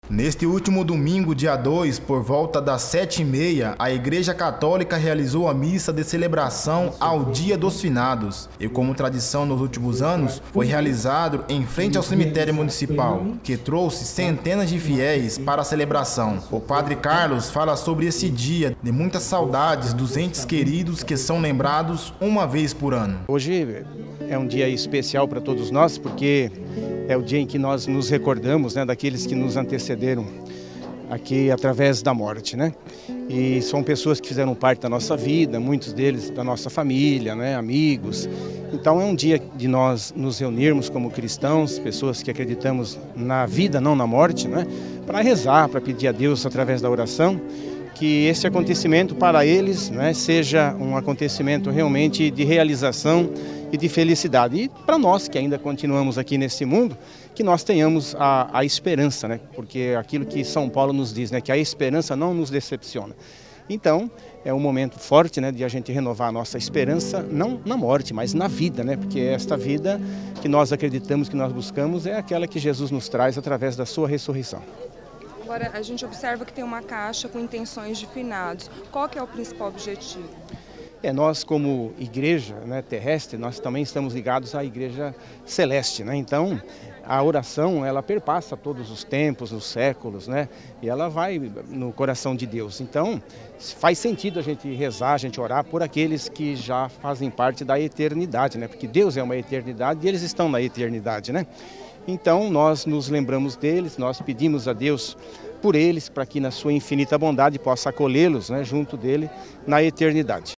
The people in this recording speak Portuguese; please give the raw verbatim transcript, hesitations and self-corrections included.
Neste último domingo, dia dois, por volta das sete e meia, a Igreja Católica realizou a missa de celebração ao Dia dos Finados. E como tradição nos últimos anos, foi realizado em frente ao cemitério municipal, que trouxe centenas de fiéis para a celebração. O Padre Carlos fala sobre esse dia de muitas saudades dos entes queridos que são lembrados uma vez por ano. Hoje é um dia especial para todos nós, porque é o dia em que nós nos recordamos, né, daqueles que nos antecederam aqui através da morte, né? E são pessoas que fizeram parte da nossa vida, muitos deles da nossa família, né, amigos. Então é um dia de nós nos reunirmos como cristãos, pessoas que acreditamos na vida, não na morte, né, para rezar, para pedir a Deus através da oração que esse acontecimento para eles, né, seja um acontecimento realmente de realização e de felicidade. E para nós que ainda continuamos aqui nesse mundo, que nós tenhamos a, a esperança, né, porque aquilo que São Paulo nos diz, né, que a esperança não nos decepciona. Então, é um momento forte, né, de a gente renovar a nossa esperança, não na morte, mas na vida, né, porque esta vida que nós acreditamos, que nós buscamos, é aquela que Jesus nos traz através da sua ressurreição. Agora, a gente observa que tem uma caixa com intenções de finados. Qual que é o principal objetivo? É, nós como igreja, né, terrestre, nós também estamos ligados à igreja celeste, né? Então, a oração, ela perpassa todos os tempos, os séculos, né? E ela vai no coração de Deus. Então, faz sentido a gente rezar, a gente orar por aqueles que já fazem parte da eternidade, né? Porque Deus é uma eternidade e eles estão na eternidade, né? Então, nós nos lembramos deles, nós pedimos a Deus por eles, para que na sua infinita bondade possa acolhê-los, né, junto dele na eternidade.